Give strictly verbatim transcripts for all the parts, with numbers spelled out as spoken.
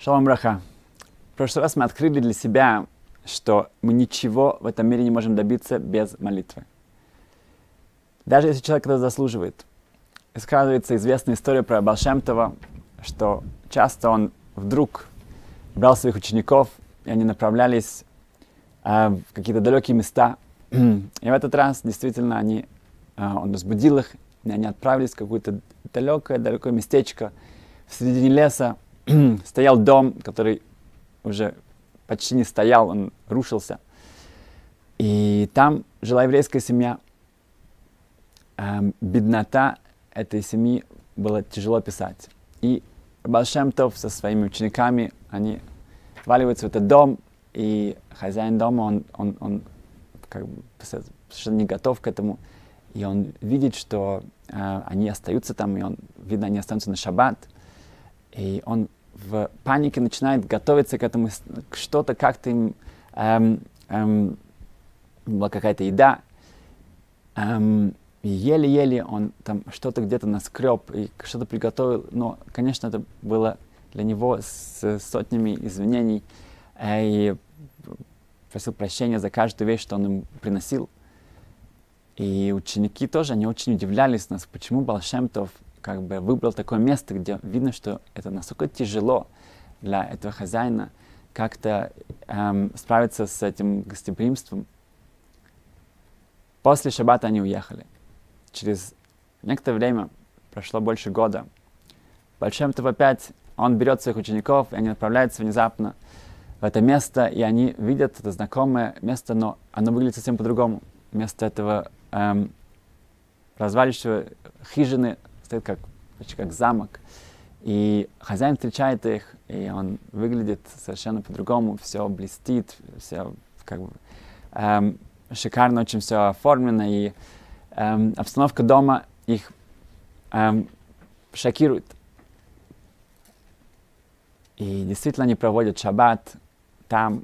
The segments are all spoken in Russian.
Шалом браха. В прошлый раз мы открыли для себя, что мы ничего в этом мире не можем добиться без молитвы. Даже если человек это заслуживает. И сказывается известная история про Баал Шем Това, что часто он вдруг брал своих учеников, и они направлялись э, в какие-то далекие места. И в этот раз действительно они, э, он разбудил их, и они отправились в какое-то далекое-далекое местечко в середине леса. Стоял дом, который уже почти не стоял, он рушился. И там жила еврейская семья. Эм, беднота этой семьи было тяжело писать. И Баал Шем Това со своими учениками, они вваливаются в этот дом, и хозяин дома, он, он, он как бы совершенно не готов к этому. И он видит, что э, они остаются там, и он, видно, они останутся на шаббат. И он в панике начинает готовиться к этому, к что-то, как-то им эм, эм, была какая-то еда. Эм, и еле-еле он там что-то где-то наскреб и что-то приготовил. Но, конечно, это было для него с сотнями извинений. Э, и просил прощения за каждую вещь, что он им приносил. И ученики тоже, они очень удивлялись нас, почему Баал Шем Това как бы выбрал такое место, где видно, что это настолько тяжело для этого хозяина как-то эм, справиться с этим гостеприимством. После шаббата они уехали. Через некоторое время, прошло больше года, Баал Шем Това опять, он берет своих учеников, и они отправляются внезапно в это место, и они видят это знакомое место, но оно выглядит совсем по-другому. Вместо этого эм, развалившего хижины стоит как, почти как замок. И хозяин встречает их, и он выглядит совершенно по-другому, все блестит, все как бы эм, шикарно очень все оформлено, и эм, обстановка дома их эм, шокирует. И действительно они проводят шаббат там.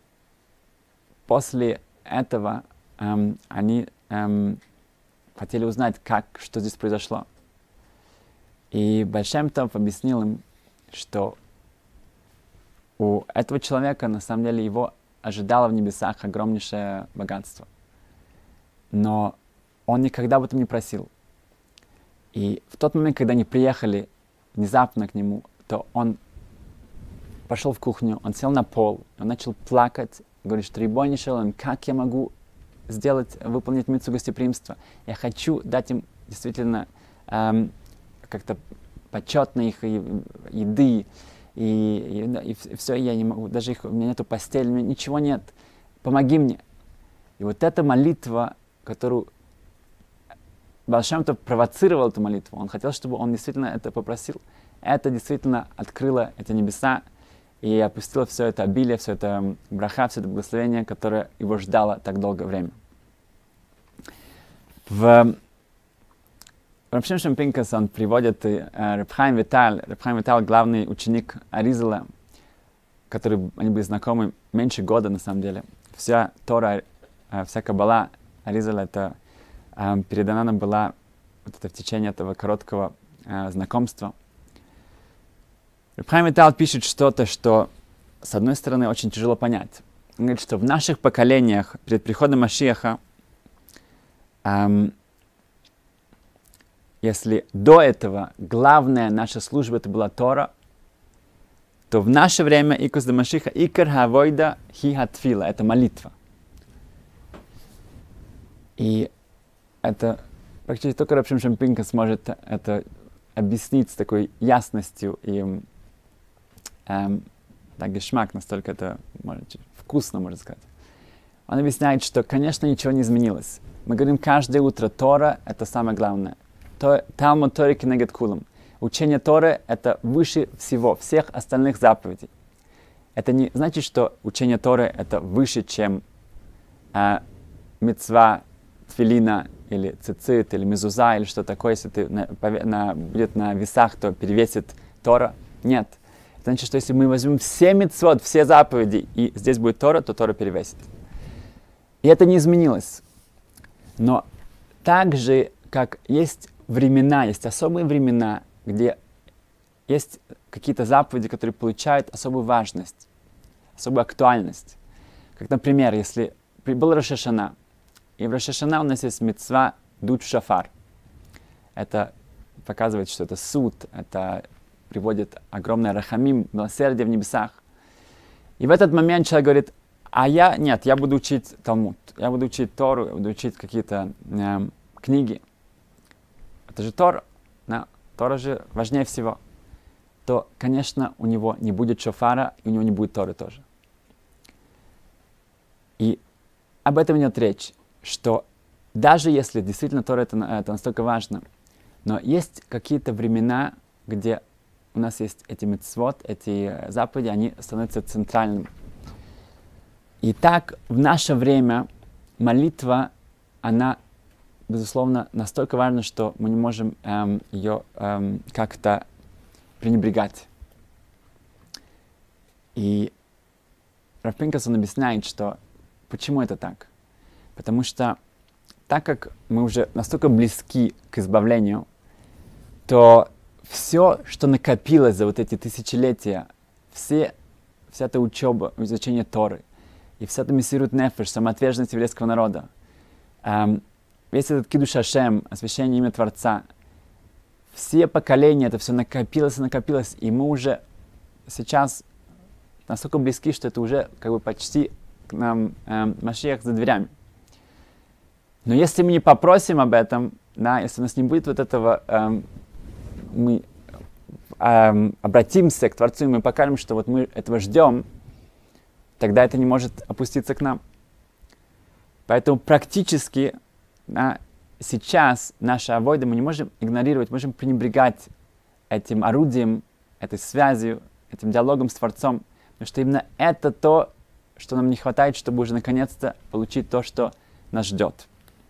После этого эм, они эм, хотели узнать, как, что здесь произошло. И Баал Шем Това объяснил им, что у этого человека, на самом деле, его ожидало в небесах огромнейшее богатство. Но он никогда об этом не просил. И в тот момент, когда они приехали внезапно к нему, то он пошел в кухню, он сел на пол, он начал плакать, говорит, что Рибони Шелом, как я могу сделать, выполнить мицву гостеприимства? Я хочу дать им действительно эм, как-то почетно их и, еды, и, и, и, и все, я не могу, даже их, у меня нету постели, у меня ничего нет, помоги мне. И вот эта молитва, которую Баал Шем Това провоцировал эту молитву, он хотел, чтобы он действительно это попросил, это действительно открыло эти небеса и опустило все это обилие, все это браха, все это благословение, которое его ждало так долгое время. В Рав Шимшон Пинкас он приводит э, Рав Хаим Виталь, Рав Хаим Виталь, главный ученик Аризала, который, они были знакомы меньше года на самом деле. Вся Тора, э, вся Каббала Аризала, это э, передана нам была вот это в течение этого короткого э, знакомства. Рав Хаим Виталь пишет что-то, что с одной стороны очень тяжело понять. Он говорит, что в наших поколениях перед приходом Машиаха, эм, если до этого главная наша служба это была Тора, то в наше время Икус де Машиха Икар Хавойда Хи Хатфила, это молитва. И это практически только Рав Шимшон Пинкас сможет это объяснить с такой ясностью и эм, так гешмак, настолько это может, вкусно, можно сказать. Он объясняет, что, конечно, ничего не изменилось. Мы говорим каждое утро, Тора — это самое главное. Талмуд Тора кенегед кулам. Учение Торы — это выше всего, всех остальных заповедей. Это не значит, что учение Торы — это выше, чем э, мицва, тфилина, или цицит, или мезуза, или что такое, если ты на, на, будет на весах, то перевесит Тора. Нет. Это значит, что если мы возьмем все мицвот, все заповеди, и здесь будет Тора, то Тора перевесит. И это не изменилось. Но так же, как есть времена, есть особые времена, где есть какие-то заповеди, которые получают особую важность, особую актуальность. Как, например, если был Рош ха-Шана, и в Рош ха-Шана у нас есть мицва дуть в шафар. Это показывает, что это суд, это приводит огромное рахамим, милосердие в небесах. И в этот момент человек говорит: а я, нет, я буду учить Талмуд, я буду учить Тору, я буду учить какие-то э, книги. Это же Тора, да? Тора же важнее всего. То, конечно, у него не будет шофара, и у него не будет Торы тоже. И об этом идет речь, что даже если действительно Тора это, это настолько важно, но есть какие-то времена, где у нас есть эти мицвот, эти заповеди, они становятся центральными. И так в наше время молитва, она, безусловно, настолько важна, что мы не можем эм, ее эм, как-то пренебрегать. И Рав Пинкас, он объясняет, что почему это так. Потому что так как мы уже настолько близки к избавлению, то все, что накопилось за вот эти тысячелетия, все, вся эта учеба, изучение Торы, и вся эта мессирут нефеш, самоотверженность еврейского народа, эм, весь этот кидуш Ашем, освящение имя Творца, все поколения, это все накопилось и накопилось, и мы уже сейчас настолько близки, что это уже как бы почти к нам эм, Машиах за дверями. Но если мы не попросим об этом, да, если у нас не будет вот этого, эм, мы эм, обратимся к Творцу, и мы покажем, что вот мы этого ждем, тогда это не может опуститься к нам. Поэтому практически, да, сейчас наши авойды мы не можем игнорировать, можем пренебрегать этим орудием, этой связью, этим диалогом с Творцом, потому что именно это то, что нам не хватает, чтобы уже наконец-то получить то, что нас ждет.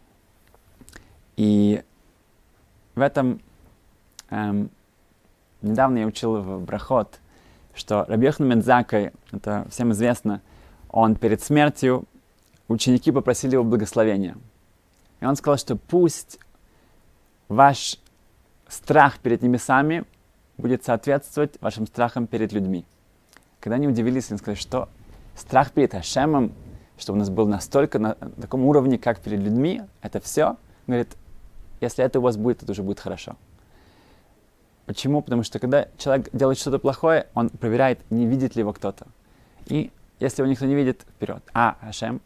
И в этом эм, недавно я учил в Брахот, что Раби Йоханан бен Заккай, это всем известно, он перед смертью, ученики попросили его благословения. И он сказал, что пусть ваш страх перед небесами будет соответствовать вашим страхам перед людьми. Когда они удивились, они сказали, что страх перед Ашемом, что у нас был настолько на таком уровне, как перед людьми, это все. Он говорит, если это у вас будет, это уже будет хорошо. Почему? Потому что когда человек делает что-то плохое, он проверяет, не видит ли его кто-то. И если его никто не видит, вперед. А Ашем?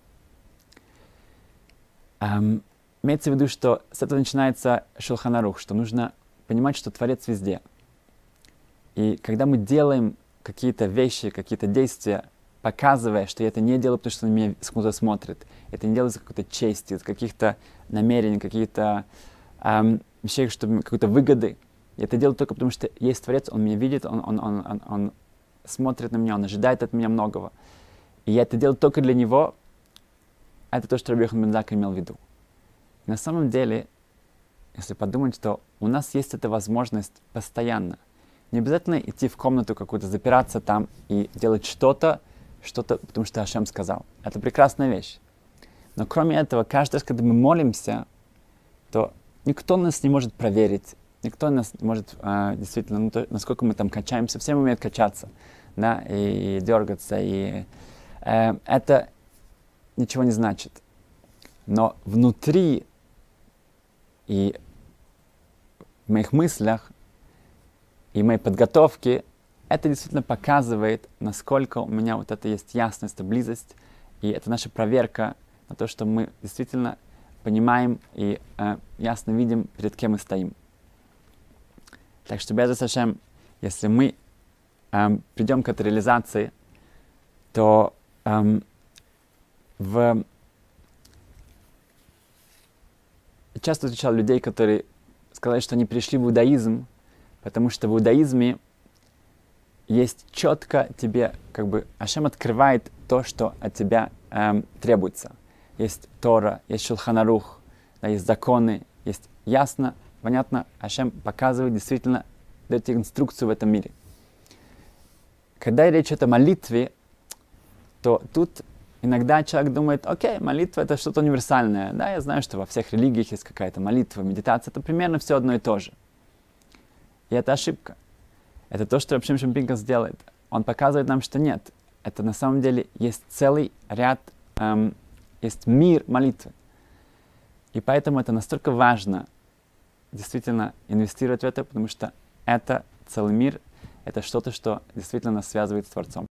Эм, имеется в виду, что с этого начинается Шулхан Арух, что нужно понимать, что Творец везде. И когда мы делаем какие-то вещи, какие-то действия, показывая, что я это не делаю, потому что на меня кто-то смотрит, это не делаю из какой-то чести, из каких-то намерений, каких-то эм, вещей, чтобы какой-то выгоды. Я это делаю только потому, что есть Творец, Он меня видит, он, он, он, он, он смотрит на меня, Он ожидает от меня многого. И я это делаю только для Него. Это то, что Раби Йоханан бен Заккай имел в виду. И на самом деле, если подумать, что у нас есть эта возможность постоянно. Не обязательно идти в комнату какую-то, запираться там и делать что-то, что-то, потому что Ашем сказал. Это прекрасная вещь. Но кроме этого, каждый раз, когда мы молимся, то никто нас не может проверить, никто нас не может э, действительно, ну, то, насколько мы там качаемся, все умеют качаться, да, и, и дергаться, и э, это ничего не значит. Но внутри и в моих мыслях и моей подготовке это действительно показывает, насколько у меня вот это есть ясность, близость, и это наша проверка на то, что мы действительно понимаем и э, ясно видим, перед кем мы стоим. Так что, без Ашем, если мы э, придем к этой реализации, то э, в... часто встречал людей, которые сказали, что они пришли в иудаизм, потому что в иудаизме есть четко тебе, как бы, Ашем открывает то, что от тебя эм, требуется. Есть Тора, есть Шулхан Арух, да, есть законы, есть ясно, понятно, Ашем показывает, действительно дает тебе инструкцию в этом мире. Когда речь идет о молитве, то тут иногда человек думает, окей, молитва это что-то универсальное. Да, я знаю, что во всех религиях есть какая-то молитва, медитация, это примерно все одно и то же. И это ошибка. Это то, что Раб Шимшон Пинкус делает. Он показывает нам, что нет. Это на самом деле есть целый ряд, эм, есть мир молитвы. И поэтому это настолько важно действительно инвестировать в это, потому что это целый мир, это что-то, что действительно нас связывает с Творцом.